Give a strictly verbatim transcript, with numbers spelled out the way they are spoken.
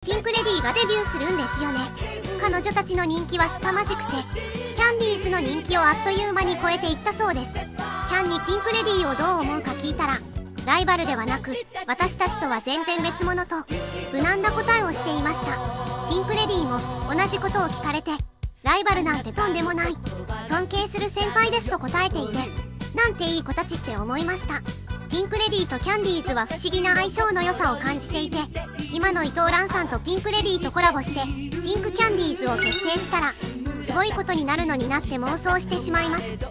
ピンク・レディーがデビューするんですよね。彼女たちの人気は凄まじくて、キャンディーズの人気をあっという間に超えていったそうです。キャンにピンク・レディーをどう思うか聞いたら、ライバルではなく私たちとは全然別物と無難な答えをしていました。ピンク・レディーも同じことを聞かれて、ライバルなんてとんでもない、尊敬する先輩ですと答えていて、なんていい子たちって思いました。ピンク・レディーとキャンディーズは不思議な相性の良さを感じていて、今の伊藤蘭さんとピンク・レディーとコラボしてピンク・キャンディーズを結成したらすごいことになるのになって妄想してしまいます。